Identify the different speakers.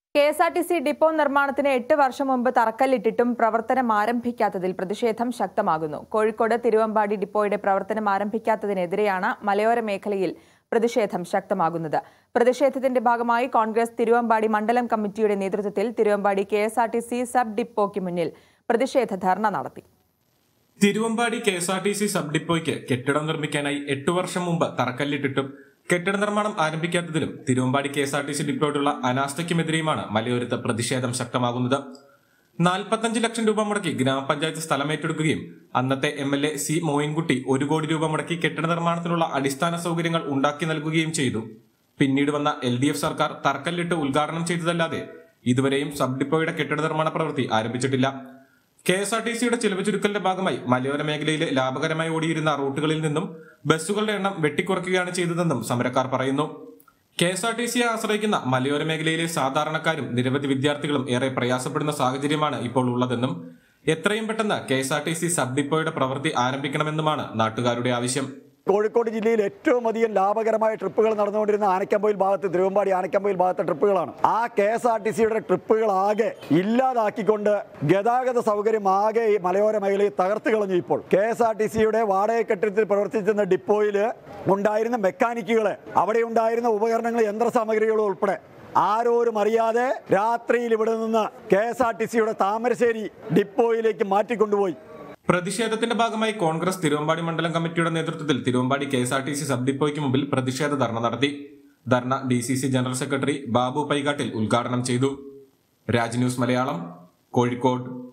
Speaker 1: KSRTC depot നിർമ്മാണത്തിന് 8 വർഷം മുമ്പ് തറക്കല്ലിട്ടിട്ടും പ്രവർത്തനം ആരംഭിക്കാത്തതിൽ പ്രതിഷേധം ശക്തമാകുന്നു. കോഴിക്കോട് തിരുവമ്പാടി ഡിപ്പോയുടെ പ്രവർത്തനം ആരംഭിക്കാത്തതിനെതിരെയാണ് മലയോര മേഖലയിൽ പ്രതിഷേധം ശക്തമാകുന്നത്. പ്രതിഷേധത്തിന്റെ ഭാഗമായി കോൺഗ്രസ് തിരുവമ്പാടി മണ്ഡലം കമ്മിറ്റിയുടെ നേതൃത്വത്തിൽ തിരുവമ്പാടി കെഎസ്ആർടിസി സബ് ഡിപ്പോയ്ക്ക് മുന്നിൽ പ്രതിഷേധ ധർണ നടത്തി.
Speaker 2: തിരുവമ്പാടി കെഎസ്ആർടിസി സബ് ഡിപ്പോയ്ക്ക് കെട്ടിടം നിർമ്മിക്കാനായി 8 വർഷം മുമ്പ് തറക്കല്ലിട്ടിട്ടും കെട്ടിട നിർമ്മാണം ആരംഭിക്കാത്തതിലും തിരുവമ്പാടി കെഎസ്ആർടിസി ഡിപ്പോയോടുള്ള അനാസ്ഥയ്ക്കുമെതിരെയുമാണ് മലയോരത്ത് പ്രതിഷേധം ശക്തമാകുന്നത്. 45 ലക്ഷം രൂപ മുടക്കി ഗ്രാമപഞ്ചായത്ത് സ്ഥലം ഏറ്റെടുക്കുകയും അന്നത്തെ എംഎൽഎ സി മോയിൻകുട്ടി 1 കോടി രൂപ മുടക്കി കെട്ടിട നിർമ്മാണത്തിനുള്ള അടിസ്ഥാന സൗകര്യങ്ങൾ ഉണ്ടാക്കി നൽകുകയും ചെയ്തു. പിന്നീട് വന്ന LDF സർക്കാർ തറക്കല്ലിട്ട് ഉദ്ഘാടനം ചെയ്തതല്ലാതെ ഇതുവരെയും സബ് ഡിപ്പോയുടെ കെട്ടിട നിർമ്മാണ പ്രവൃത്തി ആരംഭിച്ചിട്ടില്ല. കെഎസ്ആർടിസിയുടെ ചിലവ് ചുരുക്കലിന്റെ ഭാഗമായി മലയോര മേഖലയിലെ ലാഭകരമായി ഓടിയിരുന്ന റൂട്ടുകളിൽ നിന്നും ബസ്സുകളുടെ എണ്ണം വെട്ടിക്കുറയ്ക്കുകയാണ് ചെയ്തതെന്നും സമരക്കാർ പറയുന്നു. കെഎസ്ആർടിസിയെ ആശ്രയിക്കുന്ന മലയോര മേഖലയിലെ സാധാരണക്കാരും നിരവധി വിദ്യാർത്ഥികളും ഏറെ പ്രയാസപ്പെടുന്ന സാഹചര്യമാണ് ഇപ്പോൾ ഉള്ളതെന്നും എത്രയും പെട്ടെന്ന് കെഎസ്ആർടിസി സബ് ഡിപ്പോയുടെ പ്രവൃത്തി ആരംഭിക്കണമെന്നുമാണ് നാട്ടുകാരുടെ ആവശ്യം.
Speaker 3: കോഴിക്കോട് ജില്ലയിൽ ഏറ്റവും അധികം ലാഭകരമായ ട്രിപ്പുകൾ നടന്നുകൊണ്ടിരുന്ന ആനക്കമ്പയിൽ ഭാഗത്ത്, തിരുവമ്പാടി ആനക്കമ്പയിൽ ഭാഗത്തെ ട്രിപ്പുകളാണ്. ആ കെഎസ്ആർടിസിയുടെ ട്രിപ്പുകൾ ആകെ ഇല്ലാതാക്കിക്കൊണ്ട് ഗതാഗത സൗകര്യം ആകെ ഈ മലയോര മേഖലയിൽ തകർത്ത് കളഞ്ഞു. ഇപ്പോൾ കെഎസ്ആർടിസിയുടെ വാടക കെട്ടിടത്തിൽ പ്രവർത്തിച്ചിരുന്ന ഡിപ്പോയിൽ ഉണ്ടായിരുന്ന മെക്കാനിക്കുകളെ, അവിടെ ഉണ്ടായിരുന്ന ഉപകരണങ്ങൾ, യന്ത്രസാമഗ്രികൾ ഉൾപ്പെടെ ആരോരും അറിയാതെ രാത്രിയിൽ ഇവിടെ നിന്ന് കെഎസ്ആർടിസിയുടെ താമരശ്ശേരി ഡിപ്പോയിലേക്ക് മാറ്റിക്കൊണ്ടുപോയി.
Speaker 2: പ്രതിഷേധത്തിന്റെ ഭാഗമായി കോൺഗ്രസ് തിരുവമ്പാടി മണ്ഡലം കമ്മിറ്റിയുടെ നേതൃത്വത്തിൽ തിരുവമ്പാടി കെഎസ്ആർടിസി സബ് ഡിപ്പോയ്ക്ക് മുമ്പിൽ പ്രതിഷേധ ധർണ നടത്തി. Dharna DCC general secretary Babu Paikattil ഉദ്ഘാടനം ചെയ്തു. രാജ് ന്യൂസ് മലയാളം, കോഴിക്കോട്.